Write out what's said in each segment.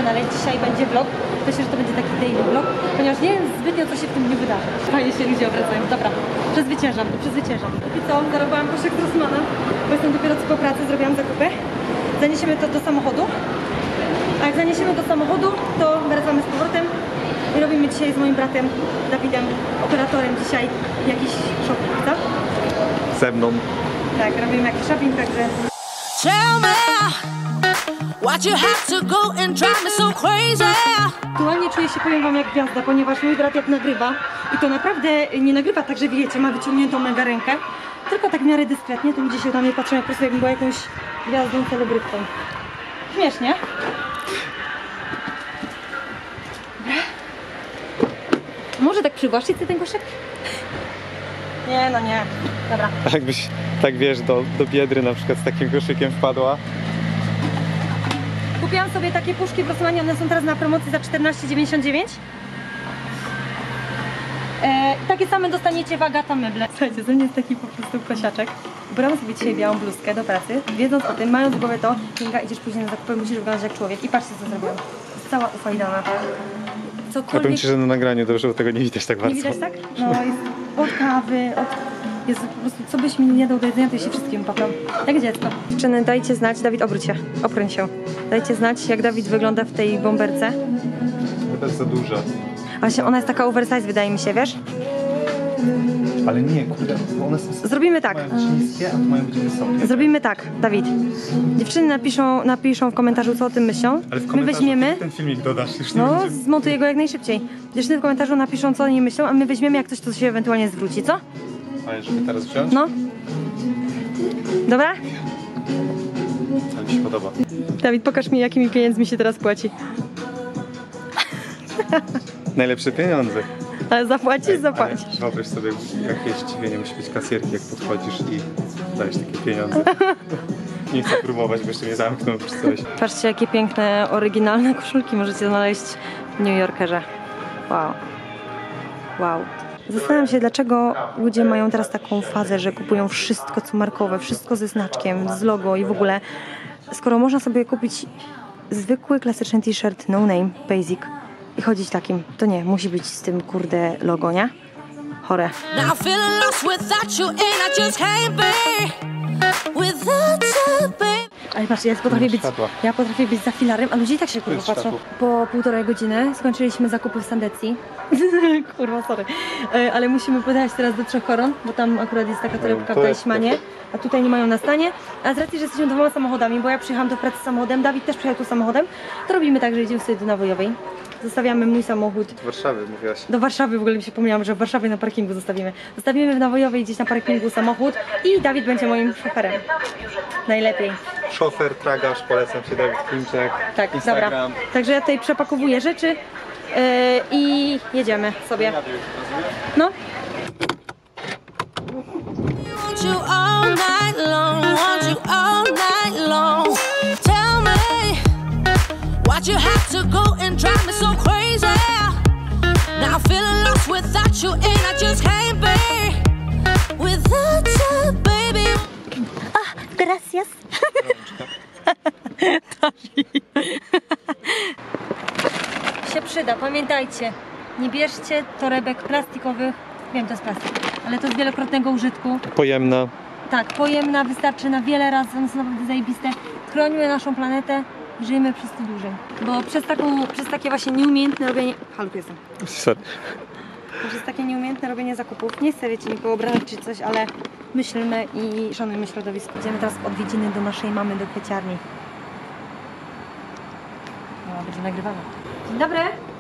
kanale. Dzisiaj będzie vlog. Myślę, że to będzie taki daily vlog, ponieważ nie wiem zbytnio, co się w tym dniu wydarzy. Fajnie się ludzie obracają. Dobra, przezwyciężam. I co? Zarobałam koszyk Grossmana, bo jestem dopiero co po pracy, zrobiłam zakupy. Zaniesiemy to do samochodu. A jak zaniesiemy do samochodu, to wracamy z powrotem i robimy dzisiaj z moim bratem Dawidem, operatorem dzisiaj jakiś shopping, co? Ze mną. Tak, robimy jakiś shopping, także... Tell me why'd you have to go and drive me so crazy? Aktualnie czuję się, powiem wam, jak gwiazda, ponieważ mój brat jak nagrywa i to naprawdę nie nagrywa tak, że wiecie, ma wyciągniętą mega rękę, tylko tak w miarę dyskretnie, to ludzie się na mnie patrzą jak po prostu jakbym była jakąś gwiazdą, celebrytką. Śmiesznie. Może tak przywłaszczyć sobie ten koszyk? Nie, no nie. Dobra. A jakbyś, tak wiesz, do Biedry na przykład z takim koszykiem wpadła? Kupiłam sobie takie puszki w Rossmanie, one są teraz na promocji za 14,99. Takie same dostaniecie w Agata Meble. Słuchajcie, ze mnie jest taki po prostu kosiaczek. Ubrałam sobie dzisiaj białą bluzkę do pracy, wiedząc o tym, mając w głowie to, Kinga, idziesz później na zakupy, musisz wyglądać jak człowiek. I patrzcie, co zrobiłam. Jest cała ufajdana. Ja powiem ci, że na nagraniu dobrze, bo tego nie widać tak bardzo. Nie widać tak? No, jest od kawy, jest po prostu, co byś mi nie dał do jedzenia, to ja się wszystkim popram. Jak dziecko. Dziewczyny, dajcie znać, Dawid, obróć się, opróń się. Dajcie znać, jak Dawid wygląda w tej bomberce. To jest za duża. Właśnie ona jest taka oversize, wydaje mi się, wiesz? Ale nie, kurde, bo one są... Zrobimy tak. Mają być niskie, a tu mają być wysokie. Zrobimy tak, Dawid. Dziewczyny napiszą w komentarzu, co o tym myślą. Ale w My komentarzu weźmiemy... ten filmik dodasz, już nie No, będzie... zmontuję go jak najszybciej. Dziewczyny w komentarzu napiszą, co oni myślą, a my weźmiemy, jak coś, to się ewentualnie zwróci, co? Ale żeby teraz wziąć? No. Dobra? Ale mi się podoba. Dawid, pokaż mi, jakimi pieniędzmi się teraz płaci. Najlepsze pieniądze. Ale zapłacisz? Zapłacisz. Ale wyobraź sobie, jakie zdziwienie musi być kasierki, jak podchodzisz i dajesz takie pieniądze. Nie chcę próbować, bo jeszcze mnie zamkną czy coś. Patrzcie, jakie piękne, oryginalne koszulki możecie znaleźć w New Yorkerze. Wow. Wow. Zastanawiam się, dlaczego ludzie mają teraz taką fazę, że kupują wszystko co markowe, wszystko ze znaczkiem, z logo i w ogóle. Skoro można sobie kupić zwykły, klasyczny t-shirt, no name, basic i chodzić takim, to nie, musi być z tym, kurde, logo, nie? Chore. Now I'm feeling lost without you and I just can't be without you, baby. Ale patrz, ja potrafię być za filarem, a ludzie i tak się kurwa patrzą. Po 1,5 godziny skończyliśmy zakupy w Sandecji. Kurwa, sorry. Ale musimy podjechać teraz do Trzech Koron, bo tam akurat jest taka torebka w Deichmanie, a tutaj nie mają na stanie. A z racji, że jesteśmy 2 samochodami, bo ja przyjechałam do pracy samochodem, Dawid też przyjechał tu samochodem, to robimy tak, że idziemy sobie do Nawojowej. Zostawiamy mój samochód. Do Warszawy mówiłaś. Do Warszawy, w ogóle mi się pomniałam, że w Warszawie na parkingu zostawimy. Zostawimy w Nawojowej gdzieś na parkingu samochód i Dawid będzie moim szoferem. Najlepiej. Szofer, tragarz, polecam się, Dawid Klimczak. Tak, Instagram. dobra. Także ja tutaj przepakowuję rzeczy i jedziemy sobie. No. Want you all night long, want you all night long. Tell me why'd you have to go and drive me so crazy? Now I'm feeling lost without you and I just can't be without you, baby. Gracias. się przyda, pamiętajcie. Nie bierzcie torebek plastikowych. Wiem, to jest plastik, ale to z wielokrotnego użytku. Pojemna. Tak, pojemna, wystarczy na wiele razy, one są naprawdę zajebiste. Chronimy naszą planetę i żyjemy przez to dłużej. Bo przez takie właśnie nieumiejętne robienie... Haluk jestem. Sorry. Przez takie nieumiejętne robienie zakupów. Nie chcę, wiecie, nikogo obrażać czy coś, ale myślmy i szanujmy środowisko. Idziemy teraz w odwiedziny do naszej mamy, do kwieciarni. No, będzie nagrywane. Dzień dobry.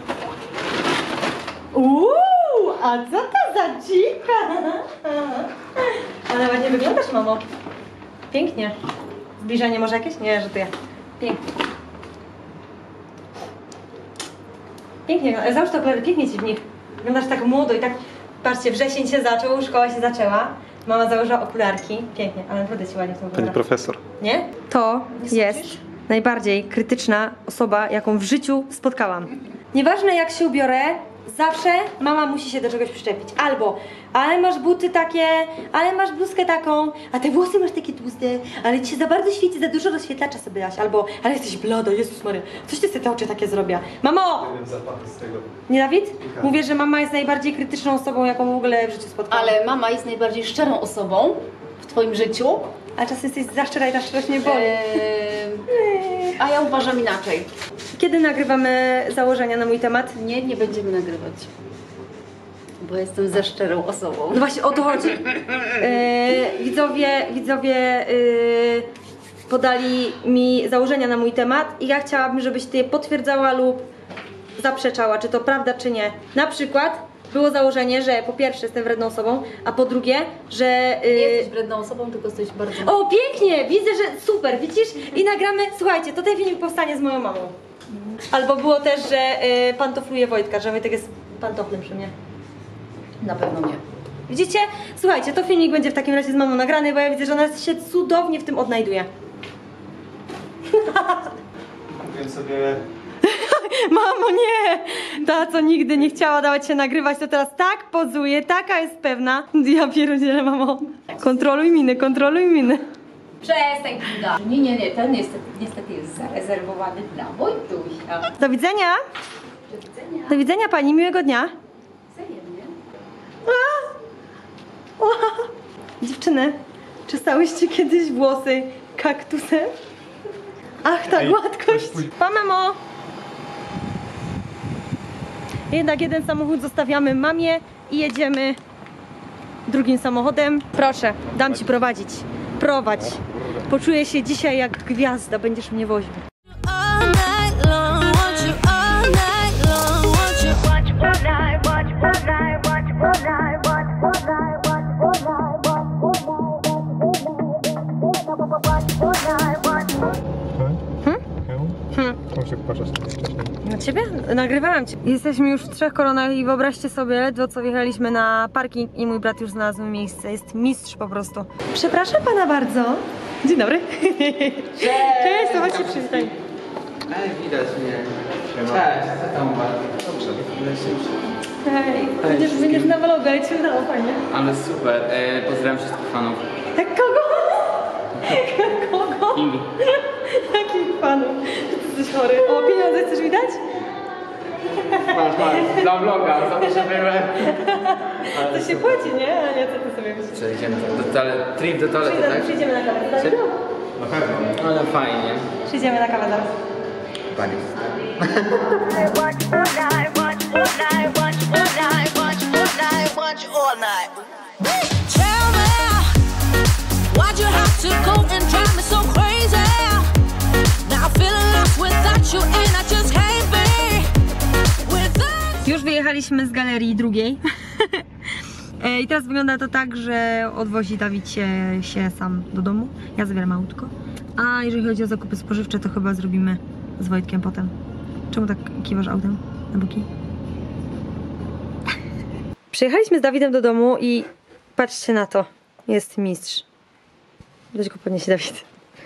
A co to za dzika? Ale ładnie wyglądasz, mamo. Pięknie. Zbliżenie może jakieś? Nie, że to ja. Pięknie. Pięknie, załóż te okulary, pięknie ci w nich. Wyglądasz tak młodo i tak, patrzcie, wrzesień się zaczął, szkoła się zaczęła. Mama założyła okularki. Pięknie, ale naprawdę ci ładnie to wygląda. Pani profesor. Nie? To jest najbardziej krytyczna osoba, jaką w życiu spotkałam. Nieważne jak się ubiorę, zawsze mama musi się do czegoś przyczepić. Albo, ale masz buty takie, ale masz bluzkę taką, a te włosy masz takie tłuste, ale ci się za bardzo świeci, za dużo rozświetlacza sobie dałaś. Albo, ale jesteś blada, Jezus Maria, coś ty sobie te oczy takie zrobiła. Mamo! Zapachy z tego. Nie, Dawid? Mówię, że mama jest najbardziej krytyczną osobą, jaką w ogóle w życiu spotkałam. Ale mama jest najbardziej szczerą osobą w twoim życiu. A czasem jesteś za szczera i ta szczerość mnie boli. A ja uważam inaczej. Kiedy nagrywamy założenia na mój temat? Nie będziemy nagrywać. Bo jestem za szczerą osobą. No właśnie o to chodzi. Widzowie podali mi założenia na mój temat i ja chciałabym, żebyś ty je potwierdzała lub zaprzeczała, czy to prawda, czy nie. Na przykład było założenie, że po pierwsze jestem wredną osobą, a po drugie, że... Nie jesteś wredną osobą, tylko jesteś bardzo... O, pięknie! Widzę, że super, widzisz? I nagramy, słuchajcie, to ten filmik powstanie z moją mamą. Albo było też, że pantofluje Wojtka, że Wojtek jest pantoflem przy mnie. Na pewno nie. Widzicie? Słuchajcie, to filmik będzie w takim razie z mamą nagrany, bo ja widzę, że ona się cudownie w tym odnajduje. Więc sobie... Mamo, nie! Ta, co nigdy nie chciała dawać się nagrywać, to teraz tak pozuje, taka jest pewna. Ja pierdzielę, mamo. Kontroluj miny, kontroluj miny. Przestań, Kinga. Nie, ten niestety jest zarezerwowany dla Wojtusia. Do widzenia. Do widzenia. Do widzenia pani, miłego dnia. Wzajemnie. Dziewczyny, czesałyście kiedyś włosy kaktusem? Ach, ta gładkość. Pa, mamo. Jednak jeden samochód zostawiamy mamie i jedziemy drugim samochodem. Proszę, dam ci prowadzić. Prowadź. Poczuję się dzisiaj jak gwiazda, będziesz mnie woził. All night long, want you all night long, want you. Watch all night, watch all night, watch all night, watch all night, watch all night, watch all night, watch all night. Muszę się popatrzeć wcześniej. Na ciebie? Nagrywałam cię. Jesteśmy już w 3 koronach i wyobraźcie sobie, ledwo co wjechaliśmy na parking i mój brat już znalazł miejsce. Jest mistrz po prostu. Przepraszam pana bardzo. Dzień dobry. Cześć, to chodźcie przywitaj. Ej, widać mnie. Cześć, co tam u was? Dobrze. Hej, będziesz na vlogu, ale cię udało fajnie. Ale super, pozdrawiam wszystkich fanów. Jak kogo? Kogo? Kingi. Jakich fanów? Ty jesteś chory. O, pieniądze chcesz widać? Masz, dla vloga, za to, że byłem. To się płaci, nie? A nie, co ty sobie myślisz? Przejdziemy trip do toalety, tak? Przyjdziemy na kawę. Tak? Na pewno. Ale fajnie. Przyjdziemy na kawę zaraz. Pani. Watch all night, watch all night, watch all night, watch all night, watch all night. Tell me, why'd you have to go and drive me so crazy? Now I'm feeling lost without you and I just can't be without. Już wyjechaliśmy z galerii drugiej. I teraz wygląda to tak, że odwozi Dawid się sam do domu. Ja zabieram autko. A jeżeli chodzi o zakupy spożywcze, to chyba zrobimy z Wojtkiem potem. Czemu tak kiwasz autem na boki? Przyjechaliśmy z Dawidem do domu i patrzcie na to. Jest mistrz. Weź go podniesie, Dawid.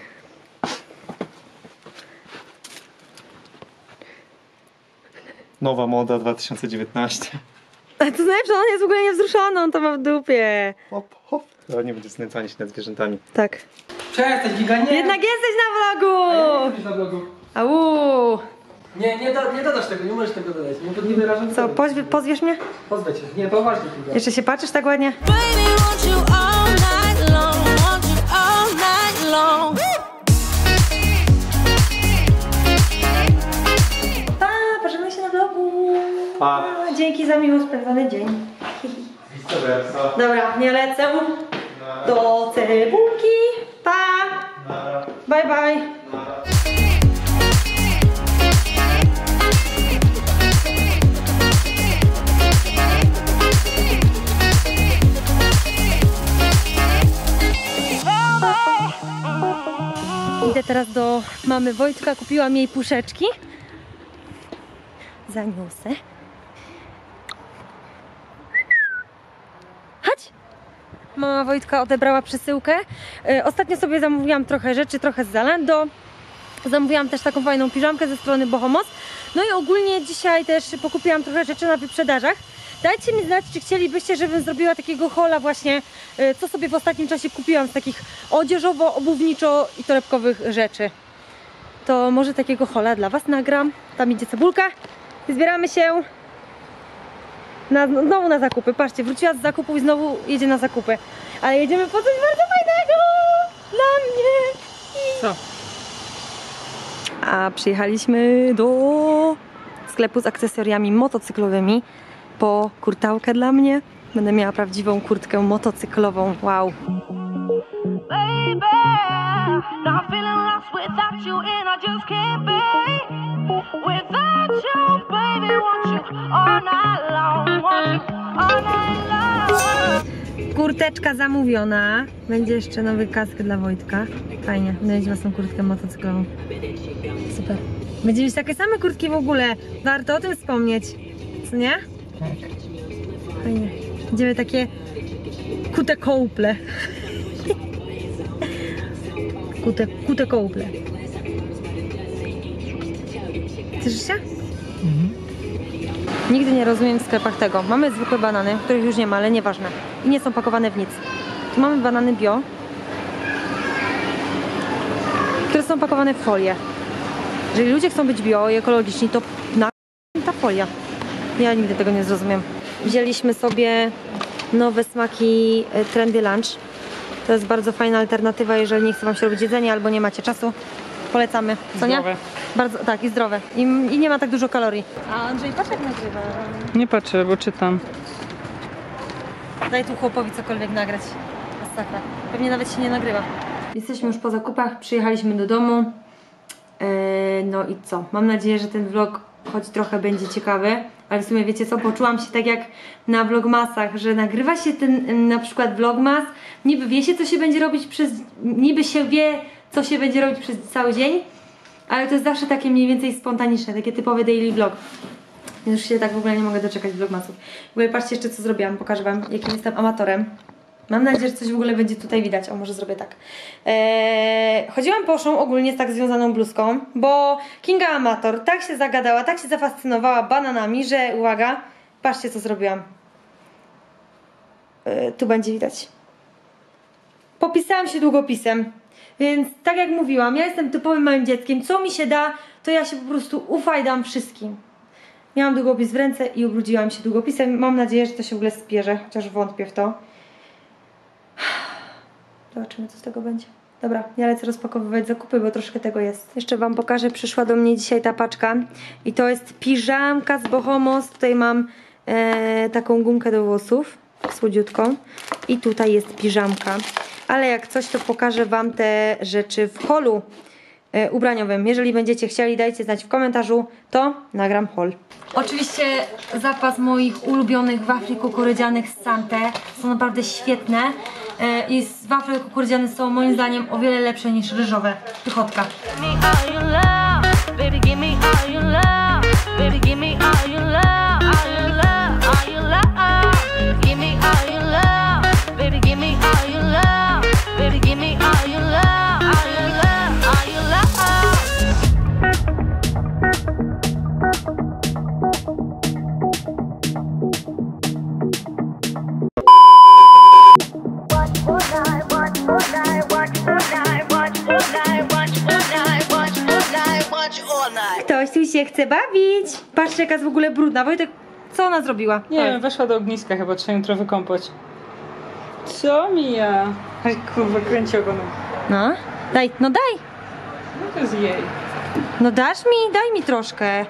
Nowa moda 2019. A to najlepsze, on jest w ogóle niewzruszony, on to ma w dupie. Hop, hop. To nie będzie znęcanie się nad zwierzętami. Tak. Przestań, Giga, nie! Jednak jesteś na vlogu! Jesteś na blogu. Au! Nie dodasz tego, nie możesz tego dodać. Nie wyrażam Co, pozwiesz mnie? Pozwę cię. Nie, poważnie, Giga. Jeszcze się patrzysz tak ładnie? Baby, want you all night long, want you all night long. Pa, pożegnaj się na vlogu. Pa. Dzięki za miło spędzony dzień. Vice versa. Dobra, nie lecę. Do cebulki. Pa. Bye, bye. Idę teraz do mamy Wojtka, kupiłam jej puszeczki. Zaniosę. Chodź! Mama Wojtka odebrała przesyłkę. Ostatnio sobie zamówiłam trochę rzeczy, trochę z Zalando. Zamówiłam też taką fajną piżamkę ze strony Bohomos. No i ogólnie dzisiaj też pokupiłam trochę rzeczy na wyprzedażach. Dajcie mi znać, czy chcielibyście, żebym zrobiła takiego haula właśnie, co sobie w ostatnim czasie kupiłam z takich odzieżowo, obuwniczo i torebkowych rzeczy. To może takiego haula dla Was nagram. Tam idzie cebulka. I zbieramy się znowu na zakupy. Patrzcie, wróciła z zakupów i znowu jedzie na zakupy. Ale jedziemy po coś bardzo fajnego dla mnie. Co? A przyjechaliśmy do sklepu z akcesoriami motocyklowymi po kurtałkę dla mnie. Będę miała prawdziwą kurtkę motocyklową. Wow. Baby, now I'm feeling lost without you, and I just can't be without you, baby. Want you all night long, want you all night long. Kurteczka zamówiona. Będzie jeszcze nowy kask dla Wojtka. Fajnie, będę mieć własną kurtkę motocyklową. Super. Będziemy mieć takie same kurtki w ogóle. Warto o tym wspomnieć. Co nie? Tak. Fajnie. Będziemy takie kute kołple. Kute kołple. Cieszysz się? Nigdy nie rozumiem w sklepach tego. Mamy zwykłe banany, których już nie ma, ale nieważne. I nie są pakowane w nic. Tu mamy banany bio, które są pakowane w folię. Jeżeli ludzie chcą być bio i ekologiczni, to na ta folia. Ja nigdy tego nie zrozumiem. Wzięliśmy sobie nowe smaki Trendy Lunch. To jest bardzo fajna alternatywa, jeżeli nie chce Wam się robić jedzenie albo nie macie czasu. Polecamy, co nie? Zdrowe. Bardzo, tak, i zdrowe. I nie ma tak dużo kalorii. A Andrzej, patrz jak nagrywa. Nie patrzę, bo czytam. Daj tu chłopowi cokolwiek nagrać. Masakra. Pewnie nawet się nie nagrywa. Jesteśmy już po zakupach, przyjechaliśmy do domu. No i co? Mam nadzieję, że ten vlog choć trochę będzie ciekawy. Ale w sumie wiecie co? Poczułam się tak jak na vlogmasach, że nagrywa się ten na przykład vlogmas. Niby wie się co się będzie robić niby się wie co się będzie robić przez cały dzień. Ale to jest zawsze takie mniej więcej spontaniczne, takie typowe daily vlog. Już się tak w ogóle nie mogę doczekać vlogmasów. W ogóle patrzcie jeszcze co zrobiłam, pokażę Wam jakim jestem amatorem. Mam nadzieję, że coś w ogóle będzie tutaj widać. O, może zrobię tak. Chodziłam poszą ogólnie z tak związaną bluzką, bo Kinga amator tak się zagadała, tak się zafascynowała bananami, że uwaga, patrzcie co zrobiłam. Tu będzie widać. Popisałam się długopisem. Więc tak jak mówiłam, ja jestem typowym małym dzieckiem. Co mi się da, to ja się po prostu ufajdam wszystkim. Miałam długopis w ręce i ubrudziłam się długopisem. Mam nadzieję, że to się w ogóle spierze, chociaż wątpię w to. Zobaczymy, co z tego będzie. Dobra, ja lecę rozpakowywać zakupy, bo troszkę tego jest. Jeszcze Wam pokażę, przyszła do mnie dzisiaj ta paczka. I to jest piżamka z Bohomos. Tutaj mam taką gumkę do włosów, słodziutką. I tutaj jest piżamka. Ale jak coś, to pokażę Wam te rzeczy w holu ubraniowym. Jeżeli będziecie chcieli, dajcie znać w komentarzu, to nagram haul. Oczywiście zapas moich ulubionych wafli kukurydzianych z Sante. Są naprawdę świetne. I wafle kukurydziane są moim zdaniem o wiele lepsze niż ryżowe. Pychotka. Ktoś tu się chce bawić. Patrzcie, jaka jest w ogóle brudna. Wojtek, co ona zrobiła? Nie wiem, weszła do ogniska chyba, trzeba ją trochę wykąpać. Co mija? Aj kurwa, kręci ogonem. No, daj, no daj. No to jest jej. No dasz mi? Daj mi troszkę.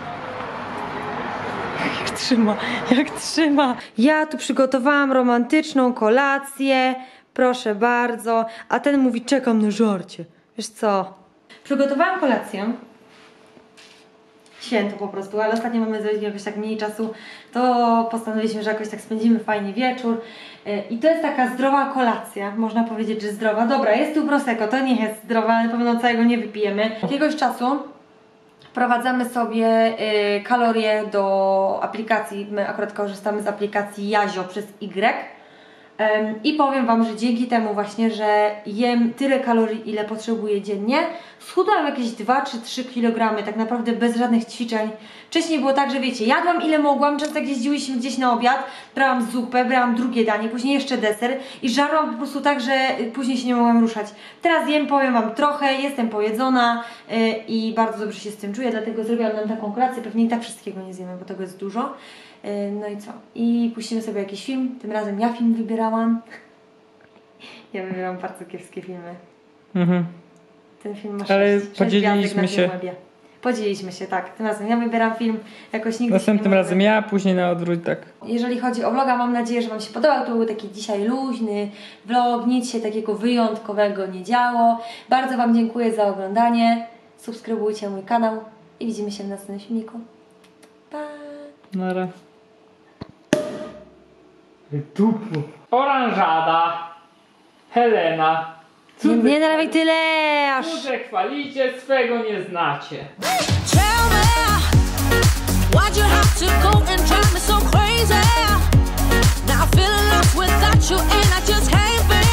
Jak trzyma. Ja tu przygotowałam romantyczną kolację. Proszę bardzo. A ten mówi, czekam na żarcie. Wiesz co? Przygotowałam kolację. Święto po prostu, ale ostatnio mamy jakoś tak mniej czasu, to postanowiliśmy, że jakoś tak spędzimy fajnie wieczór. I to jest taka zdrowa kolacja, można powiedzieć, że zdrowa. Dobra, jest tu prosecco, to nie jest zdrowe, ale na pewno całego nie wypijemy. Jakiegoś czasu wprowadzamy sobie kalorie do aplikacji. My akurat korzystamy z aplikacji Yazio przez Y. I powiem Wam, że dzięki temu właśnie, że jem tyle kalorii, ile potrzebuję dziennie, schudłam jakieś 2 czy 3 kg, tak naprawdę bez żadnych ćwiczeń. Wcześniej było tak, że wiecie, jadłam ile mogłam, często jak jeździłyśmy gdzieś na obiad, brałam zupę, brałam drugie danie, później jeszcze deser i żarłam po prostu tak, że później się nie mogłam ruszać. Teraz jem, powiem Wam, trochę, jestem pojedzona i bardzo dobrze się z tym czuję, dlatego zrobiłam nam taką kolację, pewnie i tak wszystkiego nie zjemy, bo tego jest dużo. No i co? I puścimy sobie jakiś film, tym razem ja film wybierałam. Ja wybieram bardzo kiepskie filmy. Ten film ma 6 podzieliliśmy się. Podzieliliśmy się, tak. Tym razem ja wybieram film, jakoś nigdy Następnym razem ja, później na odwrót, tak. Jeżeli chodzi o vloga, mam nadzieję, że Wam się podobał. To był taki dzisiaj luźny vlog, nic się takiego wyjątkowego nie działo. Bardzo Wam dziękuję za oglądanie. Subskrybujcie mój kanał i widzimy się w następnym filmiku. Pa! Nara. Dupu. Oranżada. Helena. Nie nalewaj tyle, aż... Cudze chwalicie, swego nie znacie. Tell me, why'd you have to go and drive me so crazy? Now I'm feeling lost without you, and I just can't